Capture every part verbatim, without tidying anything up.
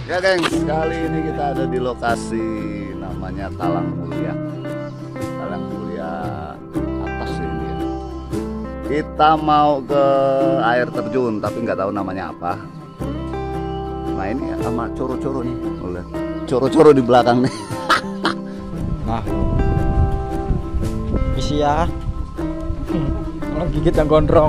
Ya gengs, kali ini kita ada di lokasi namanya Talang Mulia. Talang Mulia atas ini ya. Kita mau ke air terjun tapi nggak tahu namanya apa. Nah ini sama coro-coro nih, lihat coro-coro di belakang nih. Nah, isi ya. Kalau gigit yang gondrong.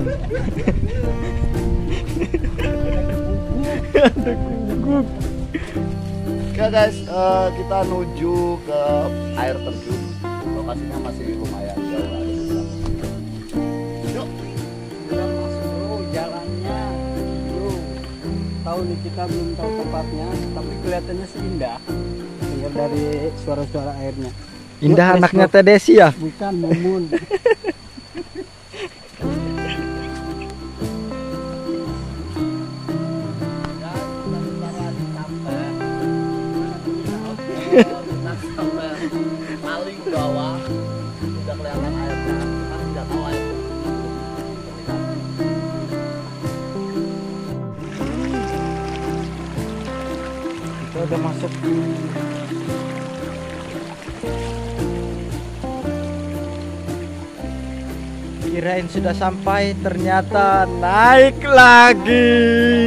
Ya guys, uh, kita menuju ke air terjun. Lokasinya masih lumayan jauh lah. Yuk, Udah masuk bro, jalannya bro. Tahu nih, kita belum tahu tempatnya, tapi kelihatannya sih indah. Dengar dari suara-suara airnya. Indah Yuk, anaknya let's go. Teh Desi ya. Bukan Mumun. paling bawah udah kelihatan airnya, kita tidak tahu airnya. Kita udah masuk. Kirain sudah sampai, ternyata naik lagi.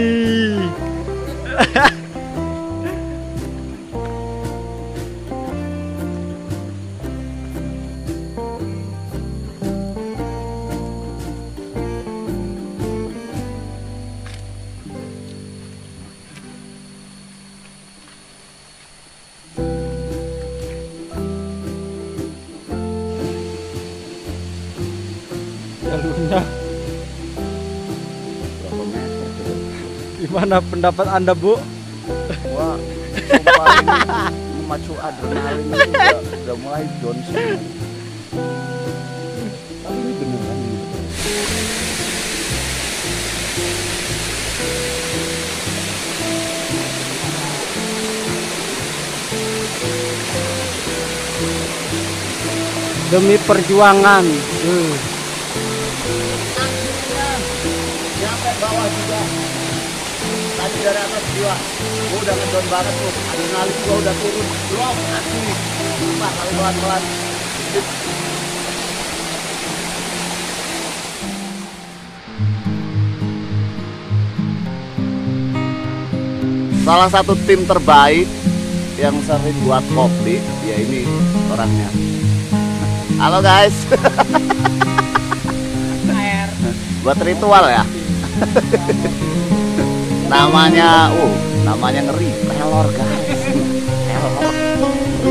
Jalurnya Berapa meter coba? gimana pendapat Anda, Bu? Wah, sumpah ini memacu adrenalin ini udah, udah mulai down semua. Tapi ini beneran ini. Demi perjuangan. Uh. Sampai bawah juga. Tadi dari atas gua, gua udah ngedon banget tuh. Adrenalin gua udah turun. Belum, asli. Sumpah, kalau pelan-pelan. Salah satu tim terbaik yang sering buat kopi, ya ini orangnya. Halo guys. Air. Buat ritual ya. Namanya, uh, namanya ngeri, pelor guys. Pelor. Ngeri.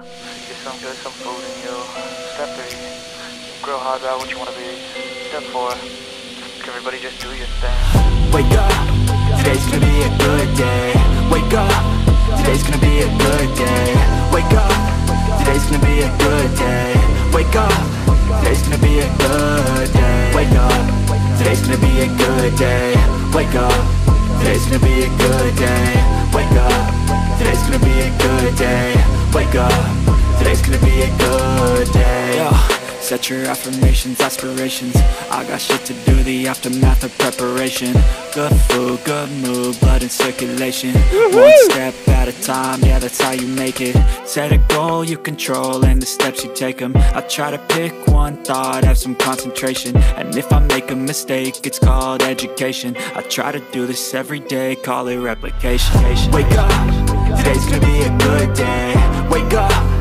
get some good, some food in you. Step three, grow hard about what you want to be. Step four, everybody just do your thing. Wake up, today's gonna be a good day. Wake up, today's gonna be a good day. Wake up, today's gonna be a good day. Wake up, today's gonna be a good day. Wake up, today's gonna be a good day. Wake up, today's gonna be a good day. Wake up, today's gonna be a good day. Wake up, today's gonna be a good day. Yo. Set your affirmations, aspirations. I got shit to do, the aftermath of preparation. Good food, good mood, blood in circulation. One step at a time, yeah, that's how you make it. Set a goal you control and the steps you take them. I try to pick one thought, have some concentration. And if I make a mistake, it's called education. I try to do this every day, call it replication. Wake up, today's gonna be a good day. Wake up,